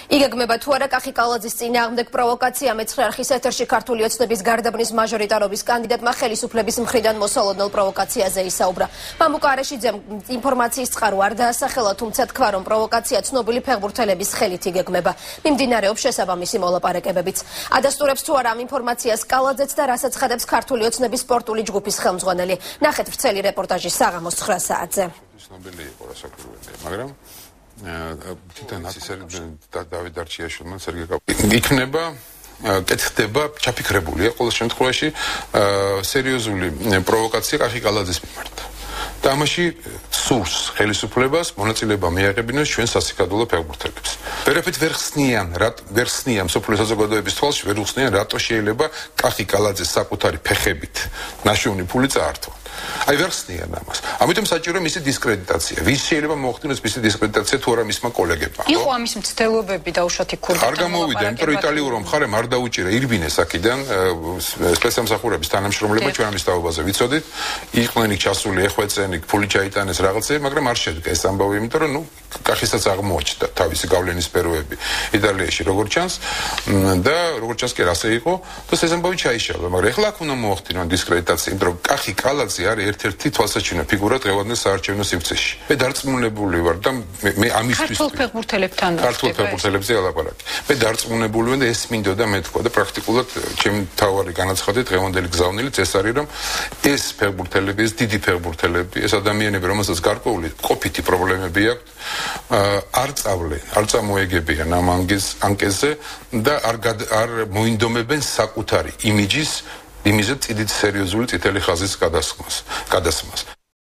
იგეგმება თუ არა კახი კალაძის წინააღმდეგ პროვოკაცია მეცხრე არხის ეთერში ქართული ოცნების გარდაბნის მაჟორიტარობის კანდიდატმა ხელისუფლების მხრიდან მოსალოდნელ პროვოკაციაზე ისაუბრა. მამუკა არეშიძემ ინფორმაციის წყარო არ დაასახელა, თუმცა თქვა, რომ პროვოკაცია ცნობილი ფეხბურთელების ხელით იგეგმება. მიმდინარეობს შესაბამისი მოლაპარაკებებიც. ადასტურებს თუ არა ამ ინფორმაციას კალაძეც და რასაც ხადებს ქართული ოცნების სპორტული ჯგუფის ხელმძღვანელი. ნახეთ ვრცელი რეპორტაჟი საღამოს 9 საათზე. ცნობილი იყო რასაკვირველია, მაგრამ თვითონ დავით დარჩიაშვილმა იქნება კეთდება ჩაფიქრებულია ყოველ შემთხვევაში სერიოზული პროვოკაცია კახი კალაძის მიმართ. და ამაში სურს ხელისუფლებას მონაწილეობა მიაღებინოს ჩვენ სასიკადულო ფეხბურთელებს. ვერაფრით ვერ ხსნიან სოფლის საზოგადოების თვალში ვერ უხსნიან რატო შეიძლება კახი კალაძეს საკუთარი ფეხებით ნაშოვნი ფული წაართვა. აი ვერ ხსნიან ამას. ამიტომ საჭიროა მისი დისკრედიტაცია. ვის შეიძლება მოახდინოს მისი დისკრედიტაცია თუ არა მისმა კოლეგებმა. იყო ამის მცდელობები დაუშვათ ქურდებთან. არ გამოვიდა, იმიტომ რომ იტალიურულ მხარემ არ დაუჭირა ირბინეს აქედან სპეცსამსახურების თანამშრომლება ჩვენ ამის თაობაზე ვიცოდით. იყვნენ იქ ჩასული ეხვეწენი, ფული ჩაიტანეს რაღაცები, მაგრამ არ შედგა ეს ამბავი, იმიტომ რომ კახისაც აღმოაჩნდა თავისი გავლენის სფეროები იტალიაში როგორც ჩანს და როგორც ჩანს კი ასე იყო და ეს ამბავი ჩაიშალა, მაგრამ ეხლა აქ უნდა მოახდინონ დისკრედიტაცია, იმიტომ რომ კახი კალაძე არის ერთ-ერთი თვალსაჩინო ფიგურა დღევანდელ საარჩევნო სივრცეში. მე დარწმუნებული ვარ და მე ამისთვის ქართულ ფეხბურთელებთან ქართულ ფეხბურთელებზე ალაპარაკი. მე დარწმუნებული ვარ და ეს მინდოდა მე თქვა და პრაქტიკულად ჩემი თავარი განაცხადი დღევანდელი გზავნილიც ეს არის რომ ეს ფეხბურთელები, ეს დიდი ფეხბურთელები, ეს ადამიანები, რომელსაც გარკვეული ყოფითი პრობლემები აქვთ, არ წამოეგებიან ამ ანკეზე და არ მოინდომებენ საკუთარი იმიჯის წიდით სერიოზული წითელი ხაზის გადასხმას.